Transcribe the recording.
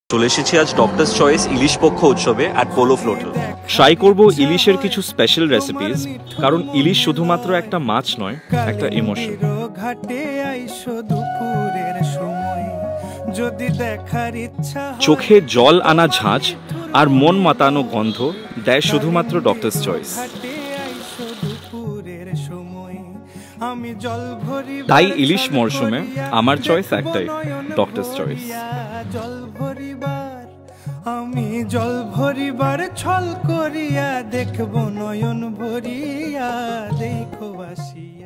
চলে এসেছি আজ ডক্টরস চয়েস ইলিশ পক্ষ উৎসবে অ্যাট পোলো ফ্লোটাল। ট্রাই করব ইলিশের কিছু স্পেশাল রেসিপিস, কারণ ইলিশ শুধুমাত্র একটা মাছ নয়, একটা ইমোশন। চোখে জল আনা ঝাঁজ আর মন মাতানো গন্ধ দেয় শুধুমাত্র ডক্টরস চয়েস। তাই ইলিশ মরশুমে আমার চয়েস একটাই, ডক্টরস চয়েস। আমি জল ভরিবার ছল করিয়া দেখব নয়ন ভরিয়া দেখো আসিয়া।